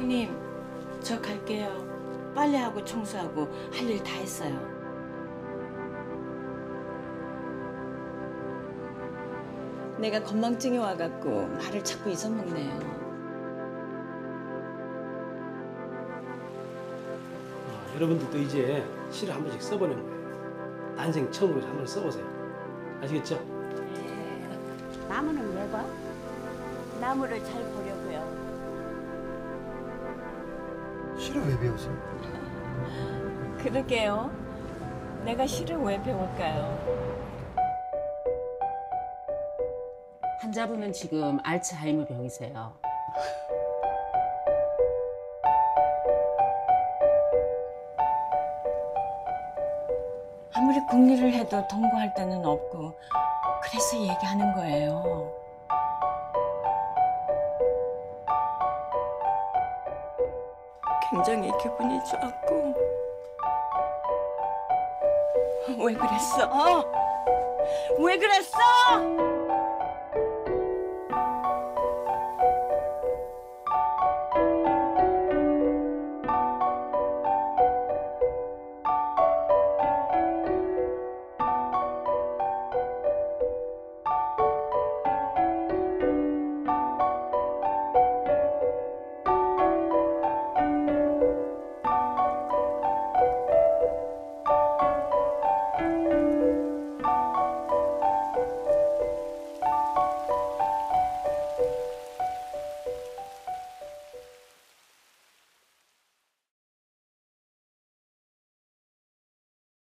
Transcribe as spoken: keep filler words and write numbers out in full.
형님, 저 갈게요. 빨래하고 청소하고 할 일 다 했어요. 내가 건망증이 와갖고 말을 자꾸 잊어먹네요. 어, 여러분들도 이제 시를 한 번씩 써보는 거예요. 난생 처음으로 한 번 써보세요. 아시겠죠? 네. 나무는 왜 봐? 나무를 잘 보려고요. 시를 왜 배우세요? 그러게요. 내가 시를 왜 배울까요? 환자분은 지금 알츠하이머 병이세요. 아무리 궁리를 해도 동거할 데는 없고 그래서 얘기하는 거예요. 굉장히 기분이 좋았고 왜 그랬어? 왜 그랬어?